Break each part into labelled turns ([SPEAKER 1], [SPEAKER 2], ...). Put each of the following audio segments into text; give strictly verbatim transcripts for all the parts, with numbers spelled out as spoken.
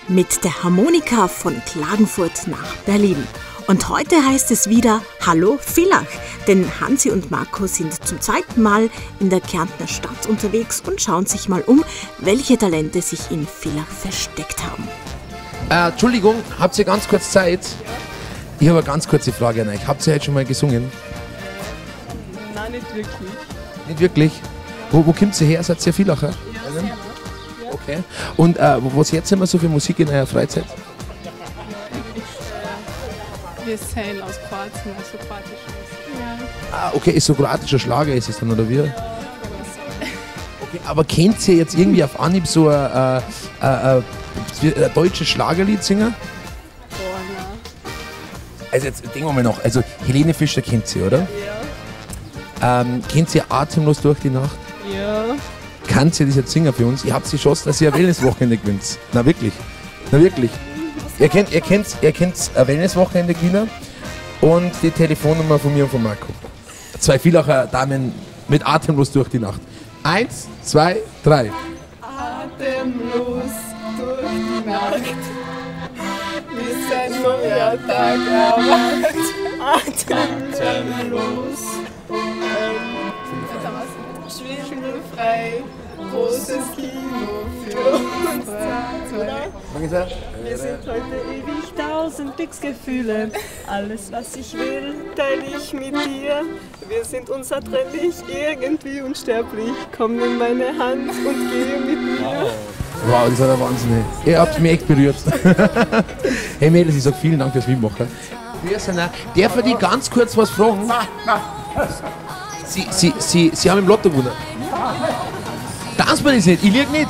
[SPEAKER 1] mit der Harmonika von Klagenfurt nach Berlin. Und heute heißt es wieder Hallo Villach, denn Hansi und Marco sind zum zweiten Mal in der Kärntner Stadt unterwegs und schauen sich mal um, welche Talente sich in Villach versteckt haben.
[SPEAKER 2] Äh, Entschuldigung, habt ihr ganz kurz Zeit? Ich habe eine ganz kurze Frage an euch. Habt ihr heute schon mal gesungen?
[SPEAKER 3] Nein, nicht wirklich.
[SPEAKER 2] Nicht wirklich? Wo, wo kommt ihr her? Seid ihr Villacher?
[SPEAKER 3] Ja, ja.
[SPEAKER 2] Okay. Und äh, was hört ihr immer so für Musik in eurer Freizeit?
[SPEAKER 3] Wir sind aus Kroatien, also kroatische Musik. Ja.
[SPEAKER 2] Ah, okay, ist so kroatischer Schlager ist es dann, oder wie? Okay, aber kennt ihr jetzt irgendwie auf Anhieb so ein, äh, äh, äh, ein deutsches Schlagerlied singen?
[SPEAKER 3] Boah, ja.
[SPEAKER 2] Also jetzt denken wir mal noch, also Helene Fischer kennt ihr, oder?
[SPEAKER 3] Ja.
[SPEAKER 2] Ähm, kennt ihr Atemlos durch die Nacht?
[SPEAKER 3] Ja.
[SPEAKER 2] Kann sie das jetzt singen für uns? Ihr habt die Chance, dass ihr ein Wellnesswochenende gewinnt. Na wirklich. Na wirklich. Ihr kennt, ihr kennt, ihr kennt ein Wellnesswochenende gewinnen und die Telefonnummer von mir und von Marco. Zwei Villacher Damen mit Atemlos durch die Nacht. Eins, zwei, drei.
[SPEAKER 3] Atemlos durch die Nacht. Bis ein neuer Tag erwacht. Atemlos. Schwindelfrei. Großes Kino für uns zwei. Wir sind heute ewig tausend Glücksgefühle. Alles, was ich will, teile ich mit dir. Wir sind unzertrennlich, irgendwie unsterblich. Komm in meine Hand und gehe mit mir.
[SPEAKER 2] Wow, das war der Wahnsinn. Ihr habt mich echt berührt. Hey Mädels, ich sag vielen Dank fürs Mitmachen. Darf ich die ganz kurz was fragen? Sie, Sie, Sie, Sie haben im Lotto gewonnen. Das man das nicht, ich lieg nicht.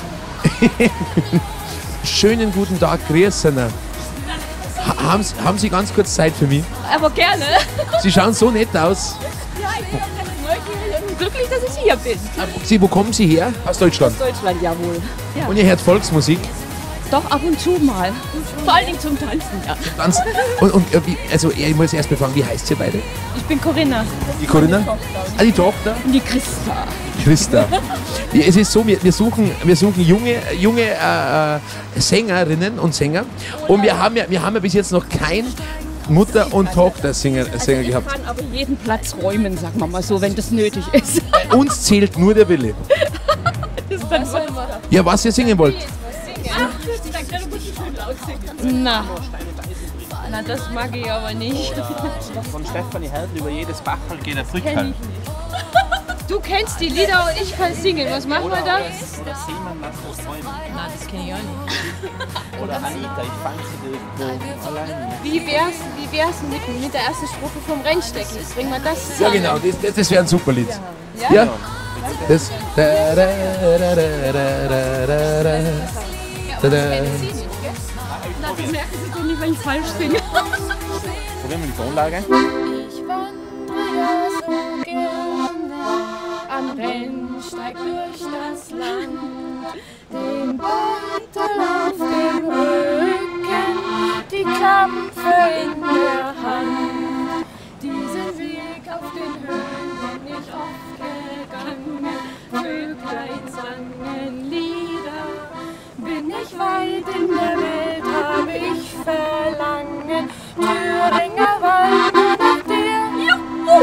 [SPEAKER 2] Schönen guten Tag, grüß Sie. Ha, haben, Sie, haben Sie ganz kurz Zeit für mich?
[SPEAKER 4] Aber gerne.
[SPEAKER 2] Sie schauen so nett aus.
[SPEAKER 4] Ja, ich bin ganz neugierig und glücklich, dass ich hier bin.
[SPEAKER 2] Sie, wo kommen Sie her? Aus Deutschland.
[SPEAKER 4] Aus Deutschland, jawohl. Ja.
[SPEAKER 2] Und ihr hört Volksmusik?
[SPEAKER 4] Doch, ab und zu mal. Vor allen Dingen zum Tanzen, ja.
[SPEAKER 2] Tanzen. Und, und äh, wie, also ich muss erst mal fragen, wie heißt ihr beide?
[SPEAKER 4] Ich bin Corinna.
[SPEAKER 2] Die Corinna? Ah, die Tochter?
[SPEAKER 4] Und die Christa.
[SPEAKER 2] Christa. Ja, es ist so, wir, wir suchen, wir suchen junge, junge äh, Sängerinnen und Sänger. Und wir haben, ja, wir haben ja bis jetzt noch kein Mutter- und Tochter-Sänger Sänger
[SPEAKER 4] Also ich
[SPEAKER 2] gehabt.
[SPEAKER 4] kann aber jeden Platz räumen, sagen wir mal so, wenn das nötig ist.
[SPEAKER 2] Bei uns zählt nur der Wille.
[SPEAKER 4] Das ist dann so.
[SPEAKER 2] Ja, was ihr singen wollt?
[SPEAKER 4] Na. Na, das mag ich aber nicht.
[SPEAKER 5] Von Stefanie Hertel über jedes Bachel geht ein
[SPEAKER 4] Kenn
[SPEAKER 5] Brückel.
[SPEAKER 4] ich nicht. Du kennst die Lieder und ich kann singen. Was machen wir da?
[SPEAKER 5] Oder Seemann lass uns träumen.
[SPEAKER 4] Nein, das kenne ich auch nicht.
[SPEAKER 5] Oder Anita, ich fand sie irgendwo allein.
[SPEAKER 4] Wie wär's, wie wär's mit, mit der ersten Strophe vom Rennstecken? Bringen wir das
[SPEAKER 2] Ja,
[SPEAKER 4] zusammen?
[SPEAKER 2] genau, das, das, das wäre ein super Lied.
[SPEAKER 4] Ja?
[SPEAKER 2] Ja? Das. Da, da, da, da, da, da, da, da. Da, da.
[SPEAKER 4] Na, das merken Sie doch nicht, wenn ich falsch singe.
[SPEAKER 5] Probieren wir die Tonlage.
[SPEAKER 4] Ich wandere ja so gerne am Rennsteig durch das Land. Den Beutel auf dem Rücken, die Klampfe in der Hand. Diesen Weg auf den Höhen bin ich oft gegangen. Vöglein sangen Lieder. Bin ich weit in der Welt, habe ich Verlangen. Thüringer Wald nach dir. Juhu!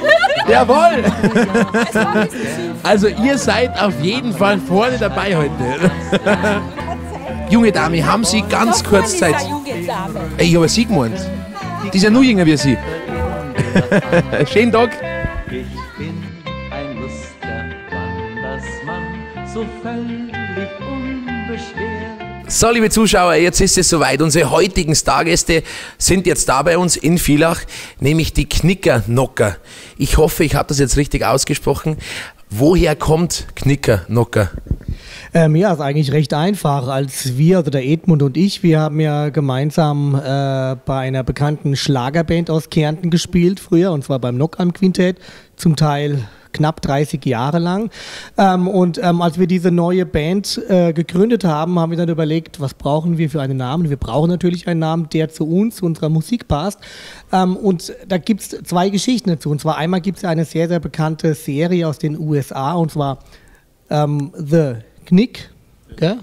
[SPEAKER 2] Jawohl! Also ihr seid auf jeden Fall vorne dabei heute. Junge Dame, haben Sie ganz kurz Zeit? Ey, ich habe Sie gemeint. Die ist ja nur jünger wie Sie. Schönen Tag.
[SPEAKER 6] Ich bin ein lustiger Wandersmann, so völlig unbeschwert.
[SPEAKER 2] So, liebe Zuschauer, jetzt ist es soweit. Unsere heutigen Stargäste sind jetzt da bei uns in Villach, nämlich die Knickernocker. Ich hoffe, ich habe das jetzt richtig ausgesprochen. Woher kommt Knickernocker?
[SPEAKER 7] Ähm, ja, ist eigentlich recht einfach. Als wir, also der Edmund und ich, wir haben ja gemeinsam äh, bei einer bekannten Schlagerband aus Kärnten gespielt früher, und zwar beim Knock-Am-Quintett, zum Teil knapp dreißig Jahre lang. Ähm, und ähm, als wir diese neue Band äh, gegründet haben, haben wir dann überlegt, was brauchen wir für einen Namen? Wir brauchen natürlich einen Namen, der zu uns, zu unserer Musik passt. Ähm, und da gibt es zwei Geschichten dazu. Und zwar einmal gibt es eine sehr, sehr bekannte Serie aus den U S A, und zwar ähm, The Knick, gell?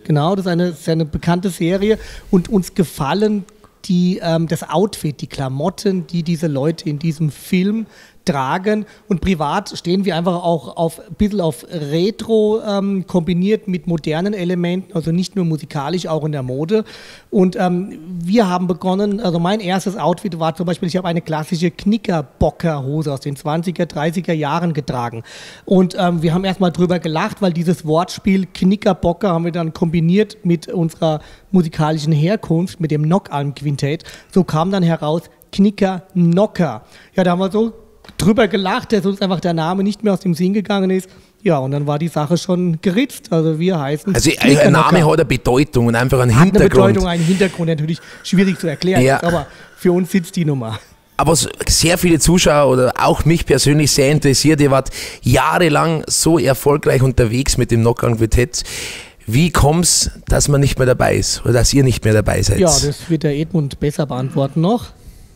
[SPEAKER 7] Genau, das ist eine, das ist eine bekannte Serie und uns gefallen die, ähm, das Outfit, die Klamotten, die diese Leute in diesem Film tragen, und privat stehen wir einfach auch auf ein bisschen auf Retro ähm, kombiniert mit modernen Elementen, also nicht nur musikalisch, auch in der Mode. Und ähm, wir haben begonnen, also mein erstes Outfit war zum Beispiel, ich habe eine klassische Knickerbocker-Hose aus den zwanziger, dreißiger Jahren getragen. Und ähm, wir haben erstmal drüber gelacht, weil dieses Wortspiel Knickerbocker haben wir dann kombiniert mit unserer musikalischen Herkunft, mit dem Knock-Alm-Quintett. So kam dann heraus Knicker-Knocker. Ja, da haben wir so drüber gelacht, dass uns einfach der Name nicht mehr aus dem Sinn gegangen ist. Ja, und dann war die Sache schon geritzt. Also wir heißen
[SPEAKER 2] Also ein Name hat eine Bedeutung und einfach einen
[SPEAKER 7] hat
[SPEAKER 2] Hintergrund.
[SPEAKER 7] Eine Bedeutung, einen Hintergrund, natürlich schwierig zu erklären,
[SPEAKER 2] Ja.
[SPEAKER 7] ist, aber für uns sitzt die Nummer.
[SPEAKER 2] Aber so sehr viele Zuschauer oder auch mich persönlich sehr interessiert, ihr wart jahrelang so erfolgreich unterwegs mit dem Knock-Alm-Quintett. Wie kommt's, dass man nicht mehr dabei ist oder dass ihr nicht mehr dabei seid?
[SPEAKER 7] Ja, das wird der Edmund besser beantworten noch.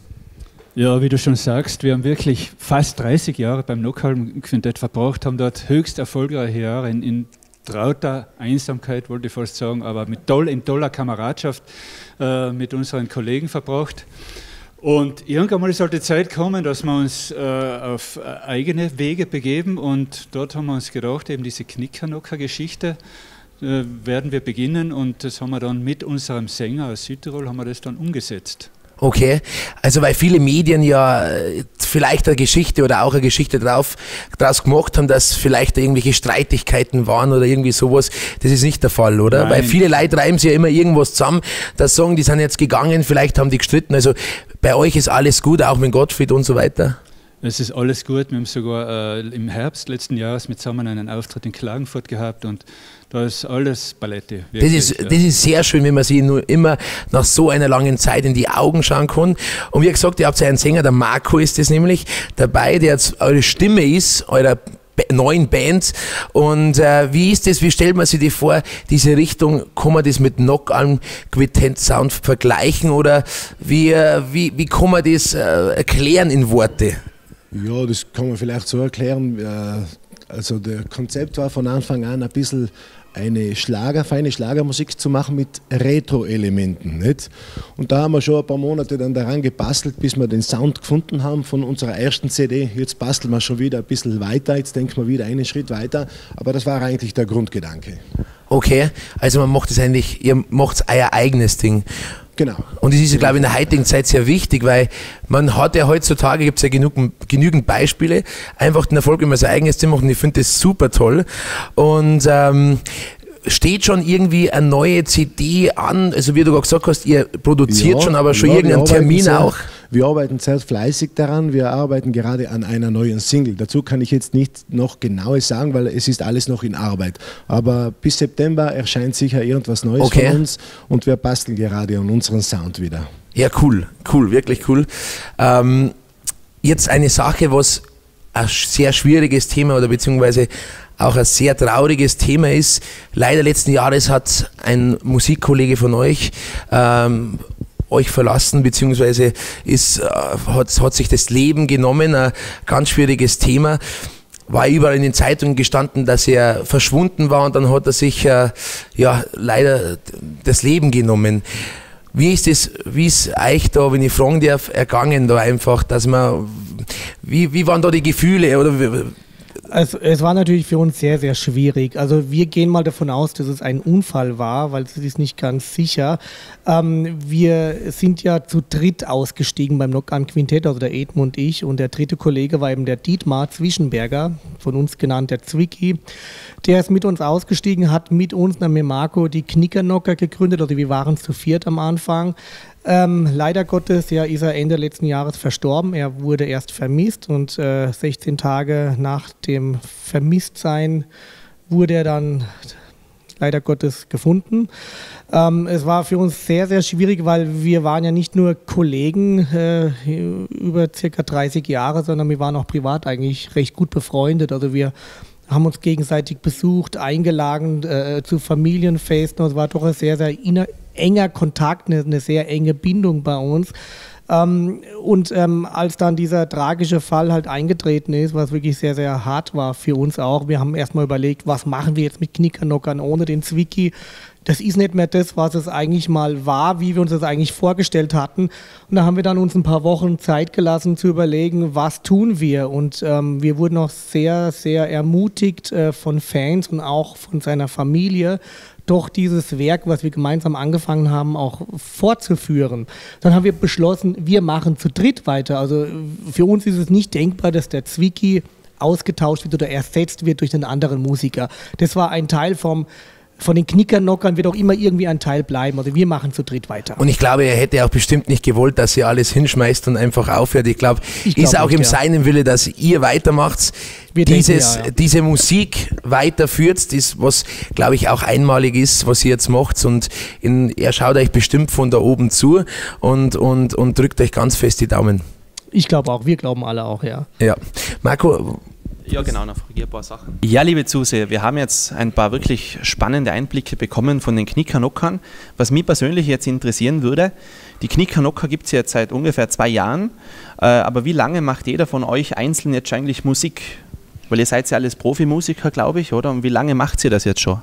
[SPEAKER 8] Ja, wie du schon sagst, wir haben wirklich fast dreißig Jahre beim Knock-Alm-Quintett verbracht, haben dort höchst erfolgreiche Jahre in, in trauter Einsamkeit, wollte ich fast sagen, aber mit toll, in toller Kameradschaft äh, mit unseren Kollegen verbracht. Und irgendwann mal ist halt die Zeit gekommen, dass wir uns äh, auf eigene Wege begeben, und dort haben wir uns gedacht, eben diese Knickernocker-Geschichte äh, werden wir beginnen, und das haben wir dann mit unserem Sänger aus Südtirol, haben wir das dann umgesetzt.
[SPEAKER 2] Okay, also weil viele Medien ja äh, vielleicht eine Geschichte oder auch eine Geschichte drauf, draus gemacht haben, dass vielleicht irgendwelche Streitigkeiten waren oder irgendwie sowas. Das ist nicht der Fall, oder?
[SPEAKER 8] Nein.
[SPEAKER 2] Weil viele Leute reiben sich ja immer irgendwas zusammen, das sagen, die sind jetzt gegangen, vielleicht haben die gestritten. Also bei euch ist alles gut, auch mit Gottfried und so weiter.
[SPEAKER 8] Es ist alles gut. Wir haben sogar äh, im Herbst letzten Jahres mit zusammen einen Auftritt in Klagenfurt gehabt, und da ist alles Palette.
[SPEAKER 2] Das ist, das ist sehr schön, wenn man sich nur immer nach so einer langen Zeit in die Augen schauen kann. Und wie gesagt, ihr habt ja einen Sänger, der Marco ist das nämlich, dabei, der jetzt eure Stimme ist, eurer neuen Band. Und äh, wie ist das, wie stellt man sich die vor, diese Richtung, kann man das mit Knock-Alm-Quintett-Sound vergleichen, oder wie, äh, wie, wie kann man das äh, erklären in Worte?
[SPEAKER 9] Ja, das kann man vielleicht so erklären. Also der Konzept war von Anfang an ein bisschen eine Schlager, feine Schlagermusik zu machen mit Retro-Elementen. Nicht? Und da haben wir schon ein paar Monate dann daran gebastelt, bis wir den Sound gefunden haben von unserer ersten C D. Jetzt basteln wir schon wieder ein bisschen weiter, jetzt denken wir wieder einen Schritt weiter, aber das war eigentlich der Grundgedanke.
[SPEAKER 2] Okay, also man macht es eigentlich, ihr macht euer eigenes Ding.
[SPEAKER 9] Genau.
[SPEAKER 2] Und das ist ja, glaube ich, in der heutigen Zeit sehr wichtig, weil man hat ja heutzutage, gibt es ja genug, genügend Beispiele, einfach den Erfolg, wenn man sein eigenes Ding macht, und ich finde das super toll. Und ähm, steht schon irgendwie eine neue C D an? Also wie du gerade gesagt hast, ihr produziert
[SPEAKER 9] ja,
[SPEAKER 2] schon, aber schon
[SPEAKER 9] ja,
[SPEAKER 2] irgendeinen Termin
[SPEAKER 9] sehr,
[SPEAKER 2] auch?
[SPEAKER 9] Wir arbeiten sehr fleißig daran. Wir arbeiten gerade an einer neuen Single. Dazu kann ich jetzt nicht noch Genaues sagen, weil es ist alles noch in Arbeit. Aber bis September erscheint sicher irgendwas Neues
[SPEAKER 2] okay.
[SPEAKER 9] von uns, und wir basteln gerade an unseren Sound wieder.
[SPEAKER 2] Ja, cool, cool, wirklich cool. Ähm, jetzt eine Sache, was ein sehr schwieriges Thema oder beziehungsweise auch ein sehr trauriges Thema ist. Leider letzten Jahres hat ein Musikkollege von euch ähm, euch verlassen, beziehungsweise ist, äh, hat, hat sich das Leben genommen, ein ganz schwieriges Thema. War überall in den Zeitungen gestanden, dass er verschwunden war, und dann hat er sich äh, ja leider das Leben genommen. Wie ist es, wie ist euch da, wenn ich fragen darf, ergangen da einfach, dass man, wie, wie waren da die Gefühle, oder wie,
[SPEAKER 7] Also es war natürlich für uns sehr, sehr schwierig. Also wir gehen mal davon aus, dass es ein Unfall war, weil es ist nicht ganz sicher. Ähm, wir sind ja zu dritt ausgestiegen beim Knock-Alm-Quintett, also der Edmund und ich. Und der dritte Kollege war eben der Dietmar Zwischenberger, von uns genannt der Zwicky. Der ist mit uns ausgestiegen, hat mit uns, mit Marco, die Knickernocker gegründet. Also wir waren zu viert am Anfang. Ähm, leider Gottes ja, ist er Ende letzten Jahres verstorben. Er wurde erst vermisst, und äh, sechzehn Tage nach dem Vermisstsein wurde er dann leider Gottes gefunden. Ähm, es war für uns sehr, sehr schwierig, weil wir waren ja nicht nur Kollegen äh, über circa dreißig Jahre, sondern wir waren auch privat eigentlich recht gut befreundet. Also wir haben uns gegenseitig besucht, eingeladen äh, zu Familienfesten. Es war doch ein sehr, sehr inner enger Kontakt, eine, eine sehr enge Bindung bei uns. Ähm, und ähm, als dann dieser tragische Fall halt eingetreten ist, was wirklich sehr, sehr hart war für uns auch, wir haben erstmal überlegt, was machen wir jetzt mit Knickernockern ohne den Zwicky? Das ist nicht mehr das, was es eigentlich mal war, wie wir uns das eigentlich vorgestellt hatten. Und da haben wir dann uns ein paar Wochen Zeit gelassen zu überlegen, was tun wir. Und ähm, wir wurden auch sehr, sehr ermutigt äh, von Fans und auch von seiner Familie, doch dieses Werk, was wir gemeinsam angefangen haben, auch fortzuführen. Dann haben wir beschlossen, wir machen zu dritt weiter. Also für uns ist es nicht denkbar, dass der Zwicky ausgetauscht wird oder ersetzt wird durch einen anderen Musiker. Das war ein Teil vom Von den Knickernockern wird auch immer irgendwie ein Teil bleiben. Also wir machen zu dritt weiter.
[SPEAKER 2] Und ich glaube, er hätte auch bestimmt nicht gewollt, dass ihr alles hinschmeißt und einfach aufhört. Ich glaube,
[SPEAKER 7] Ich glaub
[SPEAKER 2] ist auch
[SPEAKER 7] nicht,
[SPEAKER 2] im
[SPEAKER 7] ja.
[SPEAKER 2] seinen Wille, dass ihr weitermacht,
[SPEAKER 7] Wir
[SPEAKER 2] dieses,
[SPEAKER 7] denken, ja, ja.
[SPEAKER 2] diese Musik weiterführt, das, was, glaube ich, auch einmalig ist, was ihr jetzt macht. Und in, er schaut euch bestimmt von da oben zu und, und, und drückt euch ganz fest die Daumen.
[SPEAKER 7] Ich glaube auch, wir glauben alle auch, ja.
[SPEAKER 2] Ja. Marco,
[SPEAKER 5] Ja, genau, noch ein paar Sachen. Ja, liebe Zuseher, wir haben jetzt ein paar wirklich spannende Einblicke bekommen von den Knickernockern. Was mich persönlich jetzt interessieren würde, die Knickernocker gibt es jetzt seit ungefähr zwei Jahren, äh, aber wie lange macht jeder von euch einzeln jetzt eigentlich Musik? Weil ihr seid ja alles Profimusiker, glaube ich, oder? Und wie lange macht ihr das jetzt schon?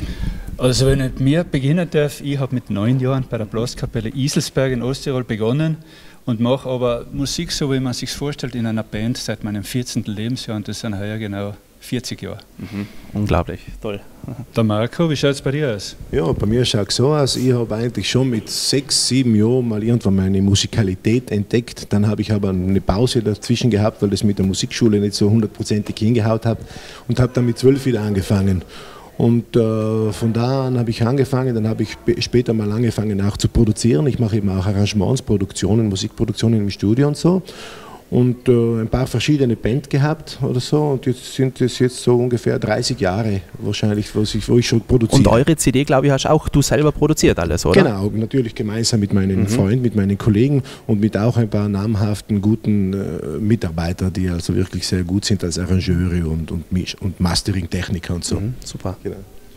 [SPEAKER 8] Also wenn ich mir beginnen darf, ich habe mit neun Jahren bei der Blaskapelle Iselsberg in Osttirol begonnen und mache aber Musik, so wie man sich vorstellt, in einer Band seit meinem vierzehnten Lebensjahr und das sind heuer genau vierzig Jahre.
[SPEAKER 5] Mhm. Unglaublich, toll.
[SPEAKER 8] Der Marco, wie schaut es bei dir aus?
[SPEAKER 9] Ja, bei mir schaut es so aus, ich habe eigentlich schon mit sechs, sieben Jahren mal irgendwann meine Musikalität entdeckt. Dann habe ich aber eine Pause dazwischen gehabt, weil das mit der Musikschule nicht so hundertprozentig hingehaut hat und habe dann mit zwölf wieder angefangen. Und äh, von da an habe ich angefangen, dann habe ich später mal angefangen auch zu produzieren. Ich mache eben auch Arrangements, Produktionen, Musikproduktionen im Studio und so. Und äh, ein paar verschiedene Bands gehabt oder so. Und jetzt sind es jetzt so ungefähr dreißig Jahre wahrscheinlich, wo ich, wo ich schon produziere.
[SPEAKER 5] Und eure C D, glaube ich, hast auch du selber produziert alles, oder?
[SPEAKER 9] Genau, natürlich gemeinsam mit meinen
[SPEAKER 5] Mhm.
[SPEAKER 9] Freunden, mit meinen Kollegen und mit auch ein paar namhaften, guten äh, Mitarbeitern, die also wirklich sehr gut sind als Arrangeure und, und, Misch- und Mastering-Techniker und so.
[SPEAKER 5] Mhm, super.
[SPEAKER 9] Genau.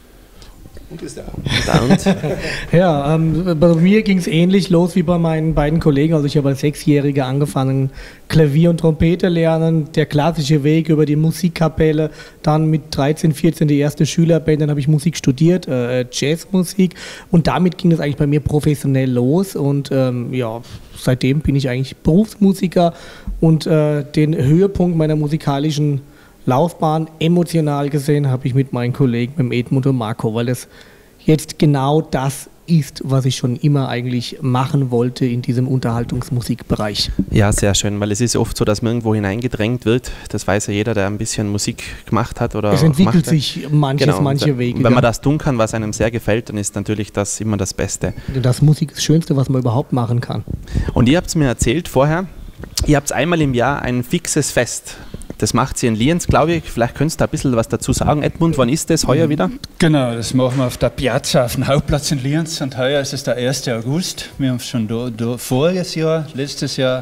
[SPEAKER 9] Und ist da.
[SPEAKER 5] Und
[SPEAKER 7] Ja, ähm, bei mir ging es ähnlich los wie bei meinen beiden Kollegen. Also ich habe als Sechsjähriger angefangen, Klavier und Trompete lernen, der klassische Weg über die Musikkapelle, dann mit dreizehn, vierzehn die erste Schülerband, dann habe ich Musik studiert, äh, Jazzmusik und damit ging es eigentlich bei mir professionell los und ähm, ja, seitdem bin ich eigentlich Berufsmusiker und äh, den Höhepunkt meiner musikalischen Laufbahn emotional gesehen habe ich mit meinen Kollegen, mit dem Edmund und Marco, weil das jetzt genau das ist, was ich schon immer eigentlich machen wollte in diesem Unterhaltungsmusikbereich.
[SPEAKER 5] ja, sehr schön, weil es ist oft so, dass man irgendwo hineingedrängt wird. Das weiß ja jeder, der ein bisschen Musik gemacht hat oder
[SPEAKER 7] Es entwickelt
[SPEAKER 5] machte.
[SPEAKER 7] sich manches,
[SPEAKER 5] Genau,
[SPEAKER 7] manche
[SPEAKER 5] und
[SPEAKER 7] Wege.
[SPEAKER 5] wenn man
[SPEAKER 7] ja.
[SPEAKER 5] das tun kann, was einem sehr gefällt, dann ist natürlich das immer das Beste.
[SPEAKER 7] Das Musik ist das Schönste, was man überhaupt machen kann.
[SPEAKER 5] Und ihr habt es mir erzählt vorher, ihr habt einmal im Jahr ein fixes Fest. Das macht sie in Lienz, glaube ich. Vielleicht könntest du ein bisschen was dazu sagen, Edmund. Wann ist das heuer wieder?
[SPEAKER 8] Genau, das machen wir auf der Piazza auf dem Hauptplatz in Lienz und heuer ist es der erste August. Wir haben schon da, da voriges Jahr, letztes Jahr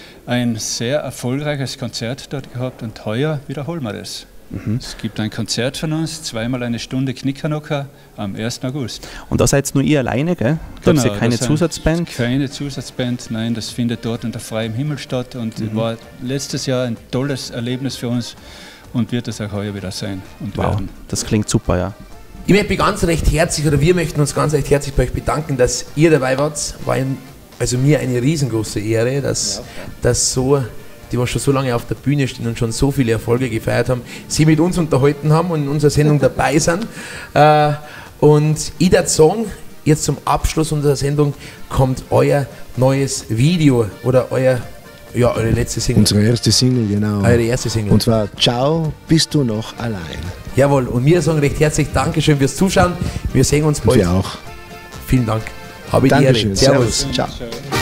[SPEAKER 8] ein sehr erfolgreiches Konzert dort gehabt und heuer wiederholen wir das.
[SPEAKER 5] Mhm.
[SPEAKER 8] Es gibt ein Konzert von uns, zweimal eine Stunde Knickernocker am ersten August.
[SPEAKER 5] Und da seid nur ihr alleine, gell? Da habt ihr keine
[SPEAKER 8] das sind
[SPEAKER 5] Zusatzband?
[SPEAKER 8] Keine Zusatzband, nein, das findet dort unter freiem Himmel statt und
[SPEAKER 5] Mhm.
[SPEAKER 8] war letztes Jahr ein tolles Erlebnis für uns und wird es auch heuer wieder sein. Und
[SPEAKER 5] Wow,
[SPEAKER 8] werden.
[SPEAKER 5] das klingt super, ja.
[SPEAKER 2] ich möchte mich ganz recht herzlich, oder wir möchten uns ganz recht herzlich bei euch bedanken, dass ihr dabei wart. War ein, also mir eine riesengroße Ehre, dass, dass so, die was schon so lange auf der Bühne stehen und schon so viele Erfolge gefeiert haben, sie mit uns unterhalten haben und in unserer Sendung dabei sind. Äh, und ich würde sagen, jetzt zum Abschluss unserer Sendung kommt euer neues Video oder euer, ja, eure letzte Single.
[SPEAKER 9] Unsere erste Single, genau.
[SPEAKER 2] Eure erste Single.
[SPEAKER 9] Und zwar Ciao, bist du noch allein?
[SPEAKER 2] Jawohl, und wir sagen recht herzlich Dankeschön fürs Zuschauen. Wir sehen uns
[SPEAKER 9] Und
[SPEAKER 2] bald.
[SPEAKER 9] wir auch.
[SPEAKER 2] Vielen Dank. Habe ich die Ehre.
[SPEAKER 9] Dankeschön.
[SPEAKER 2] Servus.
[SPEAKER 9] Servus. Ciao.